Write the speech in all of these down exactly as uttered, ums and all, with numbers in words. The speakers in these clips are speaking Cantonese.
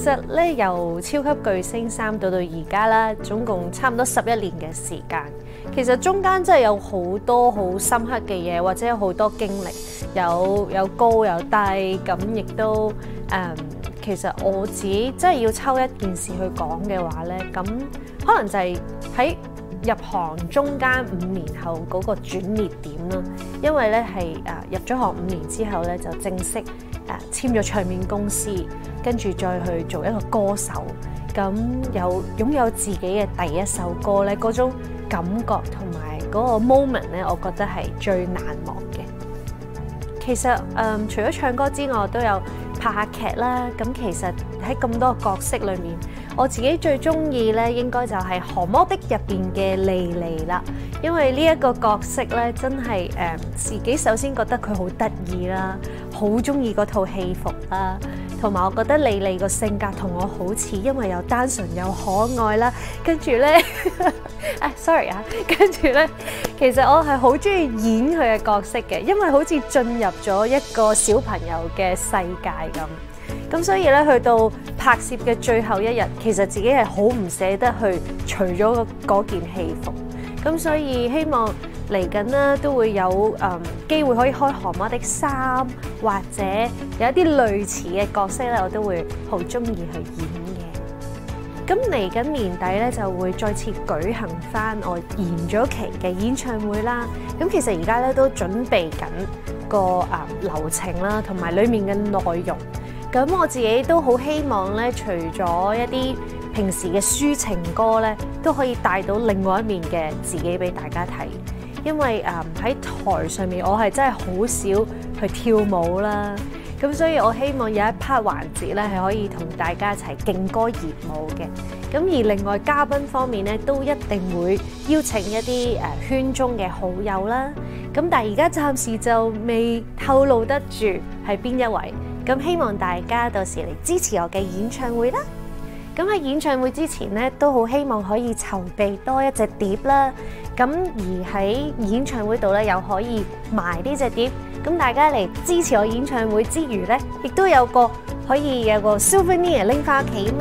實咧由超級巨星三到到而家啦，總共差唔多十一年嘅時間。其實中間真係有好多好深刻嘅嘢，或者有好多經歷，有有高有低，咁亦都誒、嗯，其實我自己真係要抽一件事去講嘅話咧，咁可能就係喺入行中間五年後嗰個轉捩點啦。因為咧係誒入咗行五年之後咧，就正式誒簽咗唱片公司，跟住再去做一個歌手，咁有擁有自己嘅第一首歌咧，嗰種感覺同埋嗰個 moment 咧，我覺得係最難忘嘅。其實誒、嗯，除咗唱歌之外，我都有拍下劇啦。咁其實喺咁多個角色裏面，我自己最中意咧，應該就係《降魔的》入邊嘅莉莉啦。因為呢一個角色咧，真係誒、嗯、自己首先覺得佢好得意啦，好中意嗰套戲服啦，同埋我覺得莉莉個性格同我好似，因為又單純又可愛啦。跟住咧，啊 sorry 啊，跟住咧，其實我係好中意演佢嘅角色嘅，因為好似進入咗一個小朋友嘅世界咁。咁所以咧，去到拍攝嘅最後一日，其實自己係好唔捨得去除咗嗰件戲服。咁所以希望嚟緊咧都會有誒機會可以開降魔的三，或者有一啲類似嘅角色咧，我都會好中意去演嘅。咁嚟緊年底咧就會再次舉行翻我延咗期嘅演唱會啦。咁其實而家咧都準備緊個誒流程啦，同埋裡面嘅內容。咁我自己都好希望咧，除咗一啲平時嘅抒情歌咧，都可以帶到另外一面嘅自己俾大家睇。因為誒喺、呃、台上面，我係真係好少去跳舞啦。咁所以我希望有一 part 環節咧，係可以同大家一齊勁歌熱舞嘅。咁而另外嘉賓方面咧，都一定會邀請一啲誒、呃、圈中嘅好友啦。咁但係而家暫時就未透露得住係邊一位。咁希望大家到時嚟支持我嘅演唱會啦。咁喺演唱會之前咧，都好希望可以籌備多一隻碟啦。咁而喺演唱會度咧，又可以賣呢隻碟。咁大家嚟支持我演唱會之餘咧，亦都有個可以有個 souvenir 拎翻屋企啊嘛。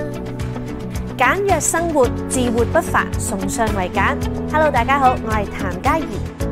簡約生活，自活不凡，崇尚為簡。Hello， 大家好，我係譚嘉怡。